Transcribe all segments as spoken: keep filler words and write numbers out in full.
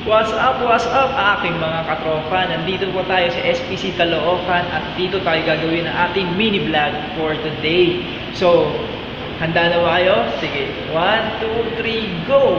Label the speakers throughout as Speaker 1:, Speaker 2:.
Speaker 1: What's up, what's up aking mga katropa? Nandito po tayo sa S P C Caloocan at dito tayo gagawin ang ating mini vlog for today. So, handa na ba kayo? Sige, one, two, three, go!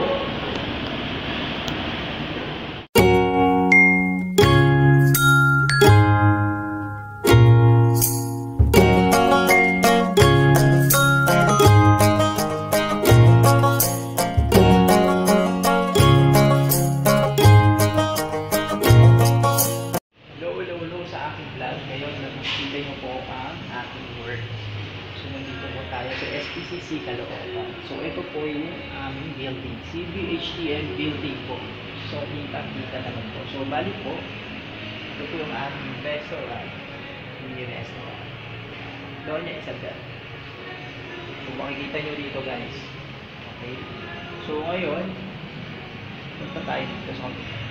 Speaker 1: Sa aking vlog ngayon, nakikita nyo po ang aking work. So nandito po tayo sa S P C C Caloocan. So ito po yung aming building, C B H T M building po. So kita-kita naman po. So bali po, ito po yung aming restaurant, mini restaurant. Doon niya Isabel. So makikita nyo dito guys. Okay. So ngayon, punta tayo dito sa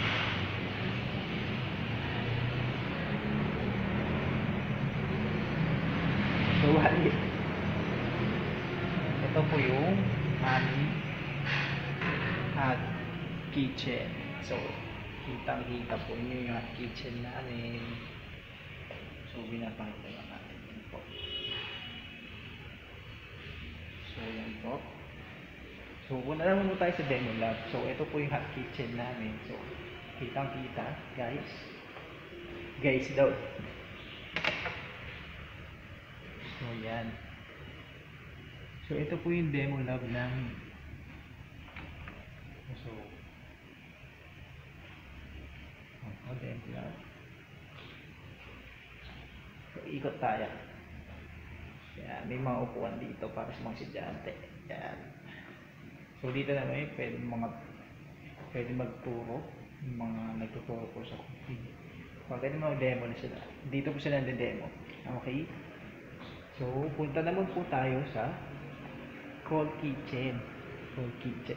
Speaker 1: So, wali. Ito po yung aming hot kitchen. So, kitang-kita po nyo yung hot kitchen namin. So, binapakita lang natin yun po. So, yan po. So, una naman po tayo sa demo lab. So, ito po yung hot kitchen namin. So, kitang-kita, guys. Guys daw. So, yan. So, ito po yung demo lab namin. So, oh, demo lab. So, ikot tayo. Yan. May mga upuan dito para sa mga estudyante. Yan. So, dito naman yung pwede mga pwede magturo. Yung mga nagtuturo po sa computer. Pwede mga demo na sila. Dito po sila nade-demo. Okay? So, punta naman po tayo sa cold kitchen. Cold kitchen.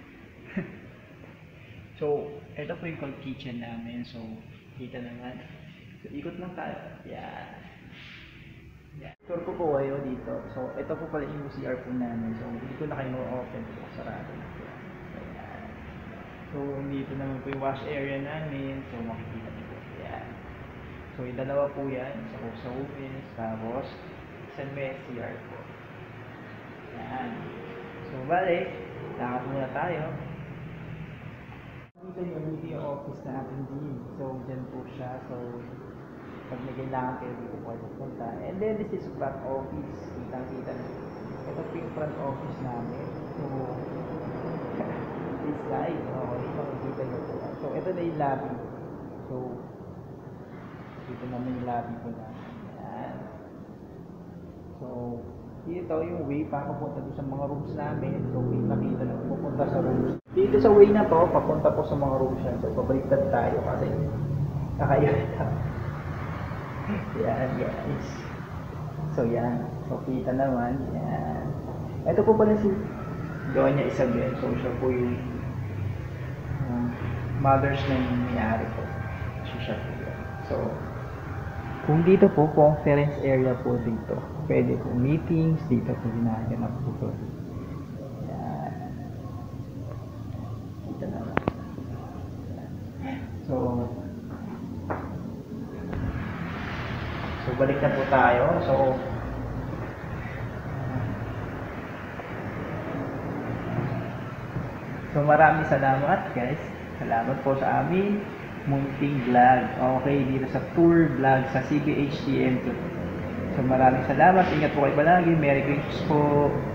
Speaker 1: So, ito po yung cold kitchen namin. So, kita naman. So, ikot lang tayo. Yan. Yan. Tour ko po kayo dito. So, ito po pala yung C R po namin. So, hindi ko na kayo ma-open po. Sarado na po. Yan. So, dito naman po yung wash area namin. So, makikita niyo po. Yan. So, yung dalawa po yan. Sa sa office. Tapos, sa may C R po. Yan. So, bale, lakad muna tayo. Dito yung dito yung office natin din. So, dyan po siya. So, pag may kailangan kayo dito po kayo pupunta. And then, this is front office. Kitang-kita na. Ito po yung front office namin. So, this side. Okay, makikita nyo po. So, ito na yung lobby. So, dito naman yung lobby po namin. Yan. So, dito yung way para papunta doon sa mga rooms namin. So, nakita na pupunta sa rooms. Dito sa way na to, papunta po sa mga rooms yan. So, pabaliktad tayo kasi nakayata. Yan, guys. So, yan. So, kita naman. Yan. Ito po pala si gawa niya Isabel. So, siya po yung um, mothers na yung may-ari po. So, siya po yan. So, kung dito po, conference area po dito. Pwede po meetings, dito po ginaganap po po. Yan. Kita naman. So, so balik na po tayo. So, so maraming salamat guys. Salamat po sa amin. Munting vlog. Okay, dito sa tour vlog sa C B H T M. So maraming salamat. Ingat po kayo palagi. Merry Christmas po.